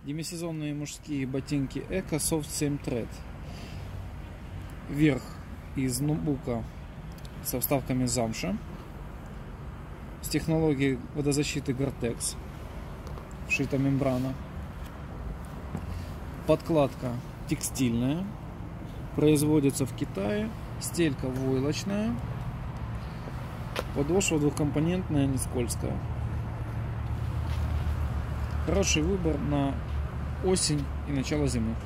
Демисезонные мужские ботинки Eco Soft 7 Thread. Верх из ноутбука со вставками замша. С технологией водозащиты Gore-Tex. Вшита мембрана. Подкладка текстильная. Производится в Китае. Стелька войлочная. Подошва двухкомпонентная, не скользкая. Хороший выбор на осень и начало зимы.